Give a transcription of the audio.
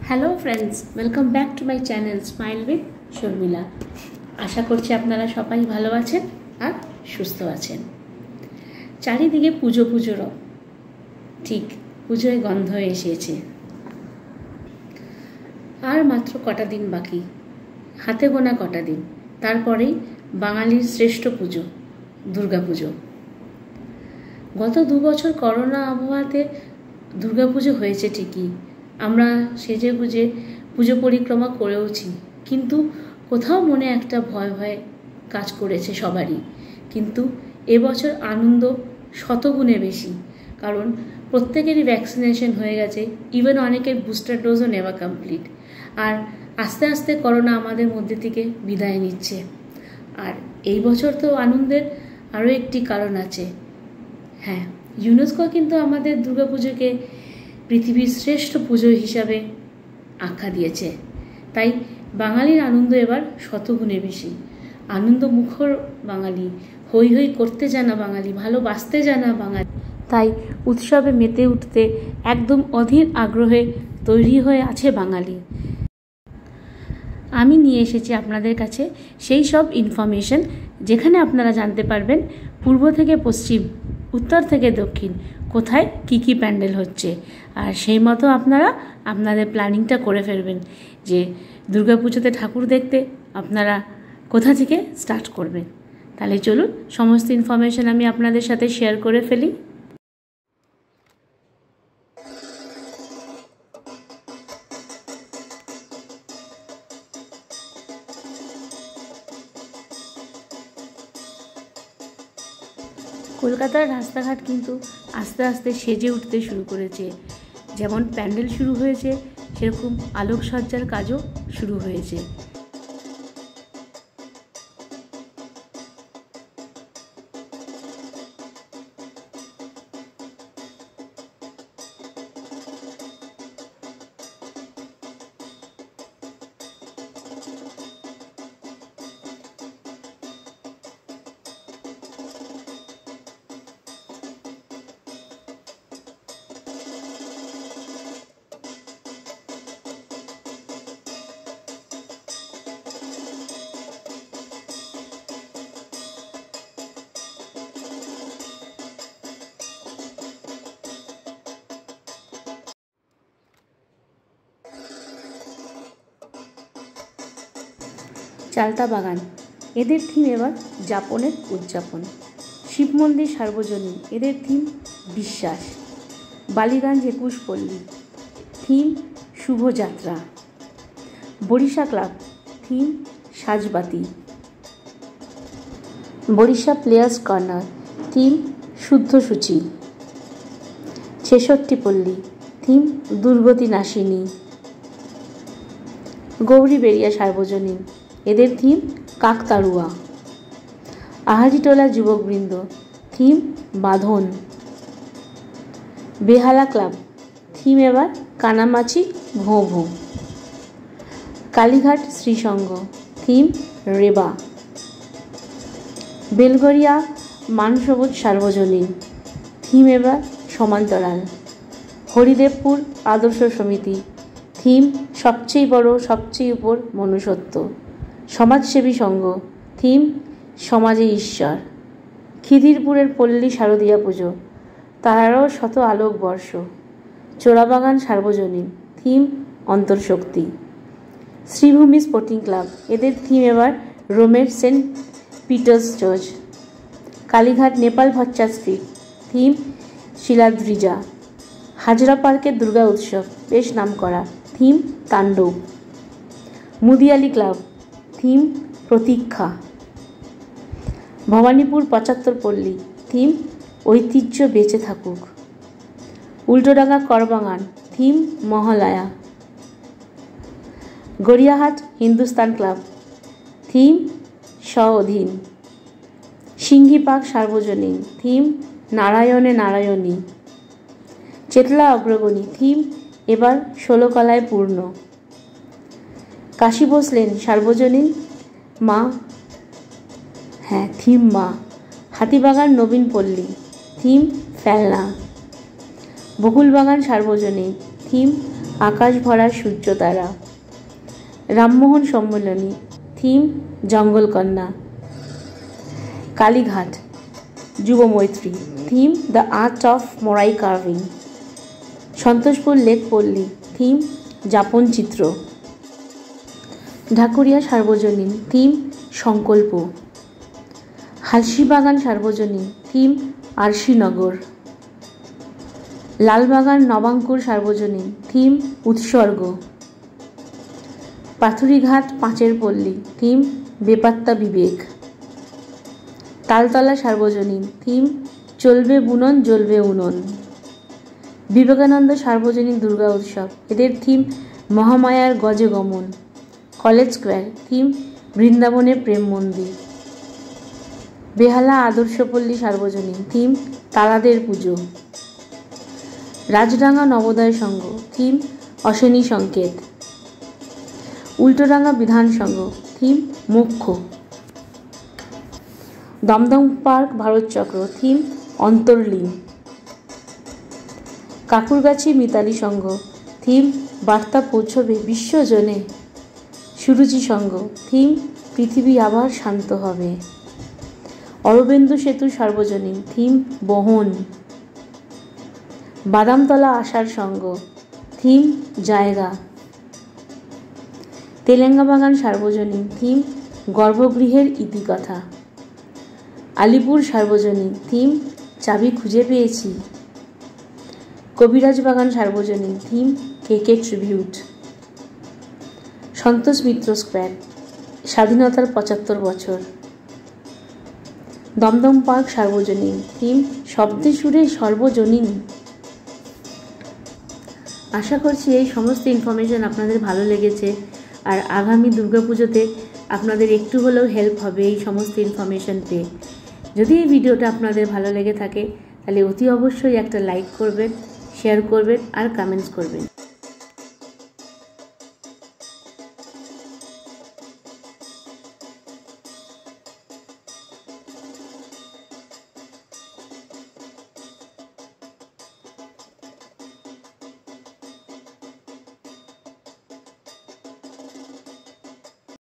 Hello friends, welcome back to my channel smile with Sharmila. আশা করছি আপনারা সবাই ভালো আছেন আর সুস্থ আছেন। চারিদিকে পুজো পুজোরও ঠিক পুজোয় গন্ধ এসেছে। আর মাত্র কটা দিন বাকি, হাতে গোনা কটা দিন, তারপরেই বাঙালির শ্রেষ্ঠ পুজো দুর্গা পুজো। গত 2 বছর করোনা আবহাওয়াতে দুর্গা পুজো হয়েছে ঠিকই, আমরা সেজে গুজে পুজো পরিক্রমা করেওছি, কিন্তু কোথাও মনে একটা ভয় ভয় কাজ করেছে সবারই। কিন্তু এবছর আনন্দ শতগুণে বেশি, কারণ প্রত্যেকেরই ভ্যাকসিনেশন হয়ে গেছে, ইভেন অনেকের বুস্টার ডোজও নেওয়া কমপ্লিট। আর আস্তে আস্তে করোনা আমাদের মধ্যে থেকে বিদায় নিচ্ছে। আর এই বছর তো আনন্দের আরও একটি কারণ আছে। হ্যাঁ, ইউনেস্কো কিন্তু আমাদের দুর্গাপুজোকে পৃথিবীর শ্রেষ্ঠ পুজো হিসাবে আখ্যা দিয়েছে। তাই বাঙালির আনন্দ এবার শতগুণে বেশি। আনন্দ মুখর বাঙালি, হই হই করতে জানা বাঙালি, ভালোবাসতে জানা বাঙালি, তাই উৎসবে মেতে উঠতে একদম অধীর আগ্রহে তৈরি হয়ে আছে বাঙালি। আমি নিয়ে এসেছি আপনাদের কাছে সেই সব ইনফরমেশন যেখানে আপনারা জানতে পারবেন পূর্ব থেকে পশ্চিম, উত্তর থেকে দক্ষিণ কোথায় কি কি প্যান্ডেল হচ্ছে। আর সেই মতো আপনারা আপনাদের প্ল্যানিংটা করে ফেলবেন যে দুর্গাপুজোতে ঠাকুর দেখতে আপনারা কোথা থেকে স্টার্ট করবেন। তাহলে চলুন সমস্ত ইনফরমেশন আমি আপনাদের সাথে শেয়ার করে ফেলি। কলকাতার রাস্তাঘাট কিন্তু আস্তে আস্তে সেজে উঠতে শুরু করেছে। যেমন প্যান্ডেল শুরু হয়েছে, সেরকম আলোকসজ্জার কাজও শুরু হয়েছে। চালতা বাগান, এদের থিম এবার যাপনের উদযাপন। শিব মন্দির সার্বজনীন, এদের থিম বিশ্বাস। বালিগঞ্জ 21 পল্লী, থিম শুভযাত্রা। বরিশা ক্লাব, থিম সাজবাতি। বরিশা প্লেয়ার্স কর্নার, থিম শুদ্ধসূচি। 66 পল্লী, থিম দুর্গতি নাশিনী। গৌরীবেড়িয়া সার্বজনীন, এদের থিম কাকতাড়ুয়া। আহারিটোলা যুবকবৃন্দ, থিম বাঁধন। বেহালা ক্লাব, থিম এবার কানামাছি ভোঁ ভোঁ। কালীঘাট শ্রীসংঘ, থিম রেবা। বেলগড়িয়া মানসবোধ সার্বজনীন, থিম এবার সমান্তরাল। হরিদেবপুর আদর্শ সমিতি, থিম সবচেয়ে বড় সবচেয়ে উপর মনুষ্যত্ব। সমাজসেবী সংঘ, থিম সমাজে ঈশ্বর। খিদিরপুরের পল্লী শারদীয়া পুজো, তারারও শত আলোক বর্ষ। চোরাবাগান সার্বজনীন, থিম অন্তর্শক্তি। শ্রীভূমি স্পোর্টিং ক্লাব, এদের থিম এবার রোমের Saint Peter's church. Kalighat Nepal ভচ্চা স্ট্রিট, থিম শিলাদ্রিজা। হাজরা পার্কের দুর্গা উৎসব বেশ নামকরা, থিম তাণ্ডব। মুদিয়ালি ক্লাব, থিম প্রতীক্ষা। ভবানীপুর 75 পল্লী, থিম ঐতিহ্য বেঁচে থাকুক। Ultadanga Karbagan, theme Mahalaya. Gariahat Hindustan club, theme স্ব-অধীন। সিংহীপাক সার্বজনীন, থিম নারায়ণে নারায়ণী। চেতলা অগ্রগণী, থিম এবার 16 কলায় পূর্ণ। কাশী ভোসলেন সার্বজনীন, মা, থিম মা। হাতিবাগান নবীন পল্লী, থিম ফেলনা। বকুলবাগান সার্বজনীন, থিম আকাশ ভরা সূর্য তারা। রামমোহন সম্মেলনী, থিম জঙ্গলকন্যা। কালীঘাট যুব মৈত্রী, theme the art of morai carving. Santoshpur lake পল্লী, থিম যাপন চিত্র। ঢাকুরিয়া সার্বজনীন, থিম সংকল্প। হালশিবাগান সার্বজনীন, থিম আরশিনগর। লালবাগান নবাঙ্কুর সার্বজনীন, থিম উৎসর্গ। পাথুরিঘাট পাঁচের পল্লী, থিম বেপাত্তা বিবেক। তালতলা সার্বজনীন, থিম চলবে বুনন জ্বলবে উনন। বিবেকানন্দ সার্বজনীন দুর্গা উৎসব, এদের থিম মহামায়ার গজে গমন। কলেজ স্কোয়ার, থিম বৃন্দাবনের প্রেম মন্দির। বেহালা আদর্শপল্লী সার্বজনীন, থিম তারাদের পুজো। রাজডাঙ্গা নবোদয় সংঘ, থিম অশনি সংকেত। উল্টোডাঙ্গা বিধান সংঘ, থিম মোক্ষ। দমদম পার্ক ভারতচক্র, থিম অন্তর্লীন। কাকুরগাছি মিতালি সংঘ, থিম বার্তা পৌঁছবে বিশ্বজনে। সুরুচি সংঘ, থিম পৃথিবী আবার শান্ত হবে। অরবিন্দু সেতু সার্বজনীন, থিম বহন। বাদামতলা আশার সংঘ, থিম জায়গা। তেলেঙ্গাবাগান সার্বজনীন, থিম গর্ভগৃহের ইতিকথা। আলিপুর সার্বজনীন, থিম চাবি খুঁজে পেয়েছি। কবিরাজ বাগান সার্বজনীন, থিম কেকে ট্রিবিউট। সন্তোষ মিত্র স্কোয়ার, স্বাধীনতার ৭৫ বছর। দমদম পার্ক সার্বজনীন, থিম শব্দে সুরে সর্বজনীন। আশা করছি এই সমস্ত ইনফরমেশন আপনাদের ভালো লেগেছে, আর আগামী দুর্গাপুজোতে আপনাদের একটু হলেও হেল্প হবে এই সমস্ত ইনফরমেশন পেয়ে। যদি এই ভিডিওটা আপনাদের ভালো লেগে থাকে তাহলে অতি অবশ্যই একটা লাইক করবেন, শেয়ার করবেন আর কমেন্টস করবেন।